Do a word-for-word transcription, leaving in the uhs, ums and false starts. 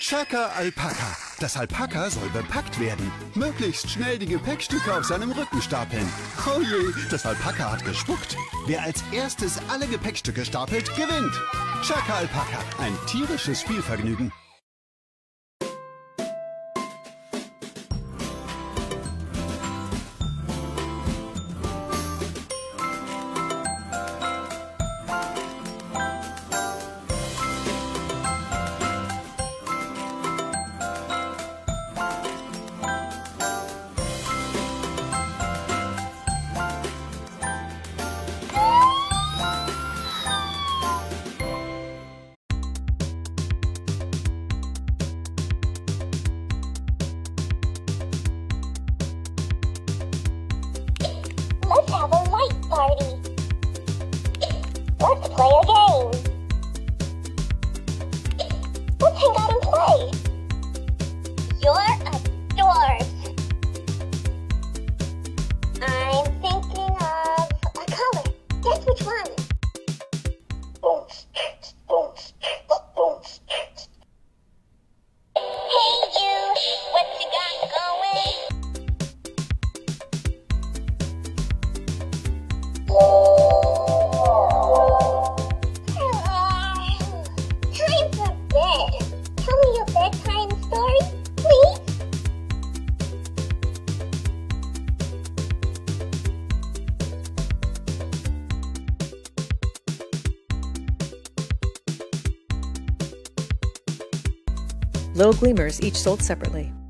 Chaka Alpaka. Das Alpaka soll bepackt werden. Möglichst schnell die Gepäckstücke auf seinem Rücken stapeln. Oh je, das Alpaka hat gespuckt. Wer als erstes alle Gepäckstücke stapelt, gewinnt. Chaka Alpaka, ein tierisches Spielvergnügen. Let's have a light party. Let's play a game. Let's hang out and play. You're a dwarf. I'm thinking of a color. Guess which one? Hey you, what you got going? Time for bed. Tell me your bedtime story, please. Little Gleamers, each sold separately.